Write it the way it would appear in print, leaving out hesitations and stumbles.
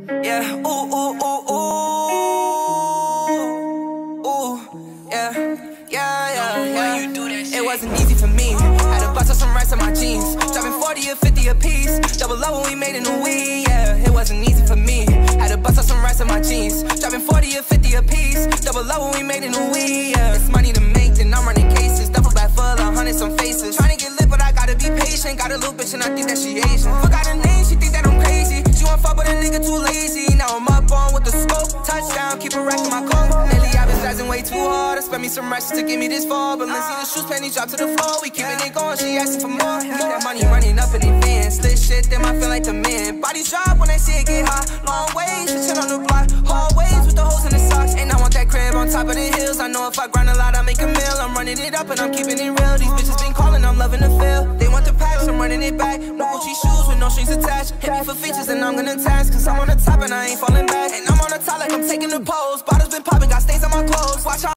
Yeah, ooh, ooh, ooh, ooh, ooh, yeah, yeah, yeah, yeah. It wasn't easy for me. Had to bust up some racks on my jeans, dropping 40 or 50 a piece. Double up when we made it in weed. Yeah, it wasn't easy for me. Had to bust up some racks on my jeans, dropping 40 or 50 a piece. Double up when we made it in weed. Yeah, it's money to make, then I'm running cases. Duffel bag full of hundreds on faces. Trying to get lit, but I gotta be patient. Got a little bitch and I think that she Asian. Forgot her name, she think that I'm crazy. She wanna fuck, but a nigga too lazy. Now I'm up on with the scope. Touchdown, keep a rack in my coat. Lately I've been stressing way too hard. I spent me some racks to get me this far. But let's see the shoes, penny drop to the floor. We keeping it going, she asking for more. That money running up in advance. This shit, them I feel like the man. Bodies drop when they see it get hot. Long ways, to chill on the block. Hallways with the holes in the socks. And I want that crib on top of the hills. I know if I grind a lot, I make a meal. I'm running it up and I'm keeping it real. These bitches been calling, I'm loving the feel. They want the packs, I'm running it back. No Gucci shoes with no strings attached. Hit me for features and I'm gonna task. Cause I'm on the top and I ain't falling back. And I'm on the top like I'm taking the pose. Bottles been popping, got stains on my clothes. Watch how